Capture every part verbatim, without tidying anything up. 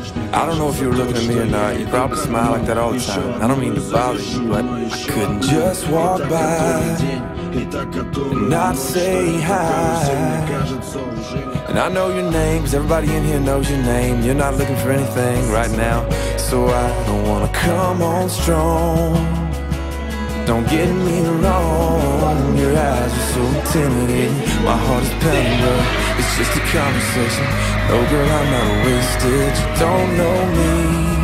I don't know if you were looking at me or not. You probably smile like that all the time. I don't mean to bother you, but I couldn't just walk by and not say hi. And I know your name, cause everybody in here knows your name. You're not looking for anything right now, so I don't wanna come on strong. Don't get me wrong, your eyes are so intimidating. My heart is pounding, but it's just a conversation. No girl, I'm not wasted. You don't know me,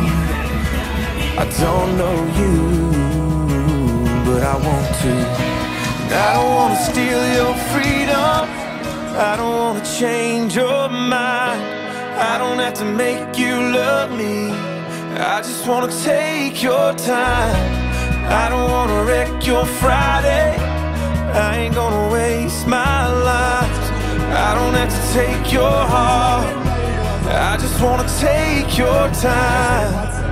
I don't know you, but I want to. And I don't wanna steal your freedom, I don't wanna change your mind. I don't have to make you love me, I just wanna take your time. I don't wanna wreck your Friday, I ain't gonna waste my life. I don't have to take your heart, I just wanna take your time.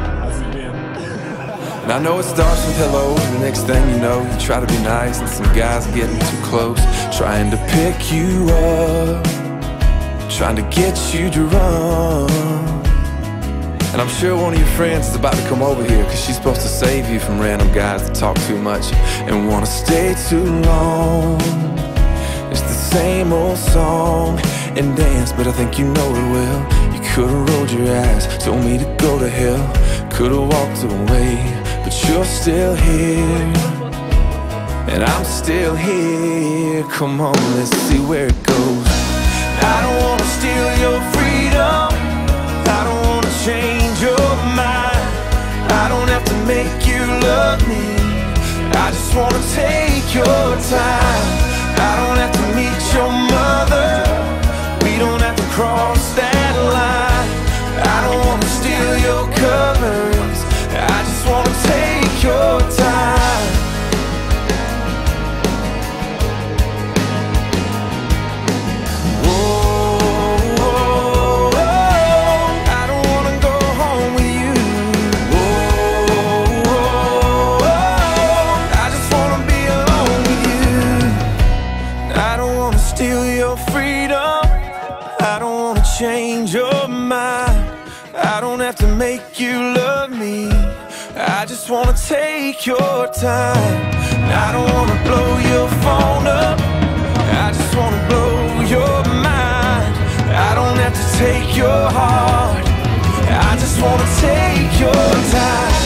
And I know it starts with hello, and the next thing you know, you try to be nice, and some guys getting too close, trying to pick you up, trying to get you to run. And I'm sure one of your friends is about to come over here, cause she's supposed to save you from random guys that talk too much and wanna stay too long. It's the same old song and dance, but I think you know it well. You could've rolled your eyes, told me to go to hell, could've walked away, but you're still here, and I'm still here. Come on, let's see where it goes. I don't wanna steal your freedom, I don't wanna change your mind. I don't have to make you love me, I just wanna take your time. I don't have to meet your mother, we don't have to cross that line. I don't wanna steal your covers, I just wanna take your time. Change your mind, I don't have to make you love me, I just wanna take your time. I don't wanna blow your phone up, I just wanna blow your mind. I don't have to take your heart, I just wanna take your time.